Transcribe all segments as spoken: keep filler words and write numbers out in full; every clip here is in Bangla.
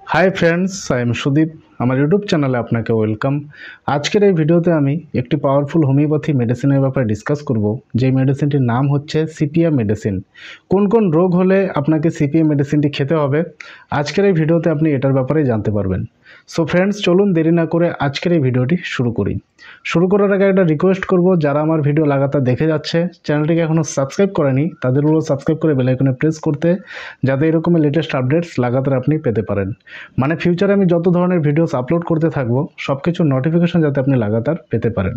High friends, I am Sudip. আমার ইউটিউব চ্যানেলে আপনাকে ওয়েলকাম। আজকের এই ভিডিওতে আমি একটি পাওয়ারফুল হোমিওপ্যাথি মেডিসিনের ব্যাপারে ডিসকাস করব, যে মেডিসিনটির নাম হচ্ছে সিপিয়া মেডিসিন। কোন কোন রোগ হলে আপনাকে সিপিয়া মেডিসিনটি খেতে হবে, আজকের এই ভিডিওতে আপনি এটার ব্যাপারে জানতে পারবেন। সো ফ্রেন্ডস, চলুন দেরি না করে আজকের এই ভিডিওটি শুরু করি। শুরু করার আগে একটা রিকোয়েস্ট করব, যারা আমার ভিডিও লাগাতার দেখে যাচ্ছে, চ্যানেলটিকে এখনও সাবস্ক্রাইব করেনি, তাদেরগুলো সাবস্ক্রাইব করে বেল আইকনে প্রেস করতে, যাতে এরকমের লেটেস্ট আপডেটস লাগাতার আপনি পেতে পারেন। মানে ফিউচারে আমি যত ধরনের ভিডিওস আপলোড করতে থাকবো, সব কিছুর নোটিফিকেশন যাতে আপনি লাগাতার পেতে পারেন।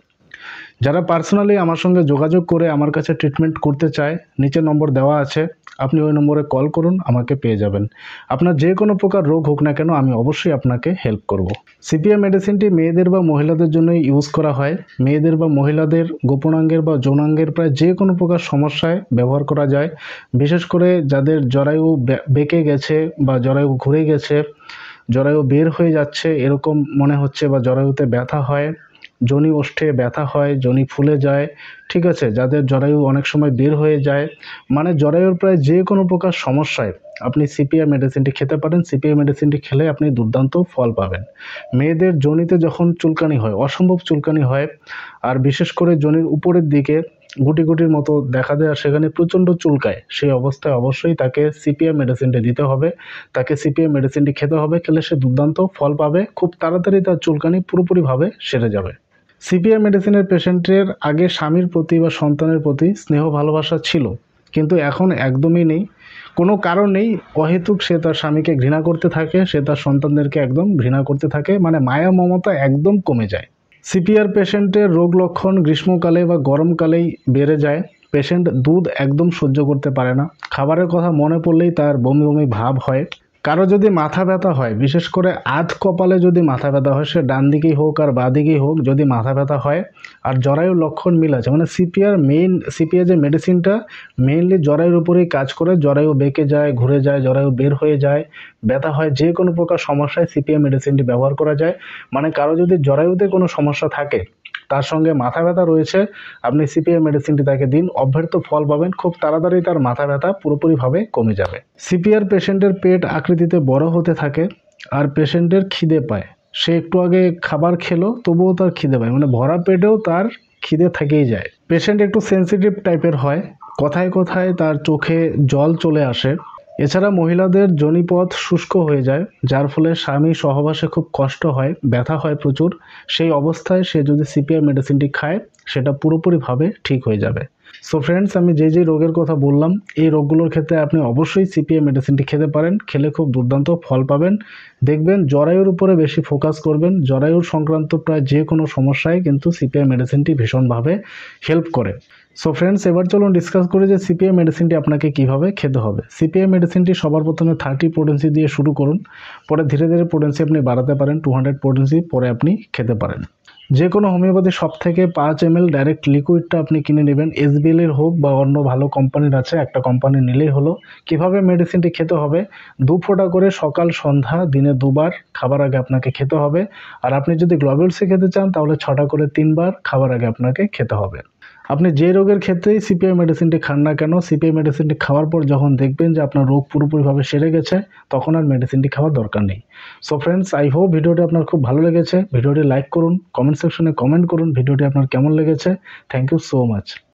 যারা পার্সোনালি আমার সঙ্গে যোগাযোগ করে আমার কাছে ট্রিটমেন্ট করতে চায়, নিচে নম্বর দেওয়া আছে, আপনি ওই নম্বরে কল করুন, আমাকে পেয়ে যাবেন। আপনার যে কোনো প্রকার রোগ হোক না কেন, আমি অবশ্যই আপনাকে হেল্প করব। সিপিয়া মেডিসিনটি মেয়েদের বা মহিলাদের জন্যই ইউজ করা হয়। মেয়েদের বা মহিলাদের গোপনাঙ্গের বা যৌনাঙ্গের প্রায় যে কোনো প্রকার সমস্যায় ব্যবহার করা যায়। বিশেষ করে যাদের জরায়ু বেঁকে গেছে বা জরায়ু ঘুরে গেছে, জরায়ু বের হয়ে যাচ্ছে এরকম মনে হচ্ছে, বা জরায়ুতে ব্যথা হয়, যোনি ওষ্ঠে ব্যথা হয়, যোনি ফুলে যায়, ঠিক আছে, যাদের জরায়ু অনেক সময় বের হয়ে যায়, মানে জরায়ুর প্রায় যে কোনো প্রকার সমস্যায় আপনি সিপিআর মেডিসিনটি খেতে পারেন। সিপিআর মেডিসিনটি খেলে আপনি দুর্দান্ত ফল পাবেন। মেয়েদের যোনিতে যখন চুলকানি হয়, অসম্ভব চুলকানি হয়, আর বিশেষ করে যোনির উপরের দিকে গুটি গুটির মতো দেখা দেয়, আর সেখানে প্রচণ্ড চুলকায়, সেই অবস্থায় অবশ্যই তাকে সিপিআর মেডিসিনটি দিতে হবে, তাকে সিপিআর মেডিসিনটি খেতে হবে। খেলে সে দুর্দান্ত ফল পাবে, খুব তাড়াতাড়ি তার চুলকানি পুরোপুরিভাবে সেরে যাবে। সিপিআর মেডিসিনের পেশেন্টের আগে স্বামীর প্রতি বা সন্তানের প্রতি স্নেহ ভালোবাসা ছিল, কিন্তু এখন একদমই নেই। কোনো কারণ নেই, অহেতুক সে তার স্বামীকে ঘৃণা করতে থাকে, সে তার সন্তানদেরকে একদম ঘৃণা করতে থাকে, মানে মায়া মমতা একদম কমে যায়। সিপিআর পেশেন্টের রোগ লক্ষণ গ্রীষ্মকালে বা গরমকালেই বেড়ে যায়। পেশেন্ট দুধ একদম সহ্য করতে পারে না, খাবারের কথা মনে পড়লেই তার বমি বমি ভাব হয়। কারো যদি মাথা ব্যথা হয়, বিশেষ করে আধ কপালে যদি মাথা ব্যথা হয়, সে ডান দিকেই হোক আর বাঁ দিকেই হোক, যদি মাথা ব্যথা হয় আর জরায়ুর লক্ষণ মিল আছে, মানে সিপিআর মেইন সিপিআর যে মেডিসিনটা মেইনলি জরায়ুর উপরেই কাজ করে, জরায়ু বেঁকে যায়, ঘুরে যায়, জরায়ু বের হয়ে যায়, ব্যথা হয়, যে কোনো প্রকার সমস্যায় সিপিআর মেডিসিনটি ব্যবহার করা যায়। মানে কারো যদি জরায়ুতে কোনো সমস্যা থাকে, তার সঙ্গে মাথা ব্যথা রয়েছে, আপনি সিপিআর মেডিসিনটি তাকে দিন, অব্যর্থ ফল পাবেন, খুব তাড়াতাড়ি তার মাথা ব্যথা পুরোপুরিভাবে কমে যাবে। সিপিআর পেশেন্টের পেট আকৃতিতে বড় হতে থাকে, আর পেশেন্টের খিদে পায়। সে একটু আগে খাবার খেলো, তবুও তার খিদে পায়, মানে ভরা পেটেও তার খিদে থেকেই যায়। পেশেন্ট একটু সেন্সিটিভ টাইপের হয়, কথায় কথায় তার চোখে জল চলে আসে। এছাড়া মহিলাদের যোনিপথ শুষ্ক হয়ে যায়, যার ফলে স্বামী সহবাসে খুব কষ্ট হয়, ব্যথা হয় প্রচুর। সেই অবস্থায় সে যদি সিপিআর মেডিসিনটি খায়, সেটা পুরোপুরিভাবে ঠিক হয়ে যাবে। সো ফ্রেন্ডস, আমি যে যে রোগের কথা বললাম, এই রোগগুলোর ক্ষেত্রে আপনি অবশ্যই সিপিআর মেডিসিনটি খেতে পারেন। খেলে খুব দুর্দান্ত ফল পাবেন। দেখবেন জরায়ুর উপরে বেশি ফোকাস করবেন, জরায়ুর সংক্রান্ত প্রায় যে কোনো সমস্যায় কিন্তু সিপিআর মেডিসিনটি ভীষণভাবে হেল্প করে। সো ফ্রেন্ডস, এবার চলুন ডিসকাস করি যে সিপিআর মেডিসিনটি আপনাকে কিভাবে খেতে হবে। সিপিআর মেডিসিনটি সবার প্রথমে থার্টি পোটেন্সি দিয়ে শুরু করুন, পরে ধীরে ধীরে পোটেন্সি আপনি বাড়াতে পারেন, টু হান্ড্রেড পোটেন্সি পরে আপনি খেতে পারেন। যে কোনো হোমিওপ্যাথি শপ থেকে পাঁচ এম এল ডাইরেক্ট লিকুইডটা আপনি কিনে নেবেন, এসবিএল-এর হোক বা অন্য ভালো কোম্পানির আছে, একটা কোম্পানি নিলেই হলো। কিভাবে মেডিসিনটি খেতে হবে, দু ফোঁটা করে সকাল সন্ধ্যা দিনে দুবার খাবার আগে আপনাকে খেতে হবে। আর আপনি যদি গ্লোবালসে খেতে চান, তাহলে ছটা করে তিনবার খাবার আগে আপনাকে খেতে হবে। আপনি যে রোগের ক্ষেত্রেই সিপিআর মেডিসিনটি খান না কেন, সিপিআর মেডিসিনটি খাওয়ার পর যখন দেখবেন যে আপনার রোগ পুরোপুরিভাবে সেরে গেছে, তখন আর মেডিসিনটি খাওয়ার দরকার নেই। সো ফ্রেন্ডস, আই হোপ ভিডিওটি আপনার খুব ভালো লেগেছে। ভিডিওটি লাইক করুন, কমেন্ট সেকশনে কমেন্ট করুন ভিডিওটি আপনার কেমন লেগেছে। Thank you so much.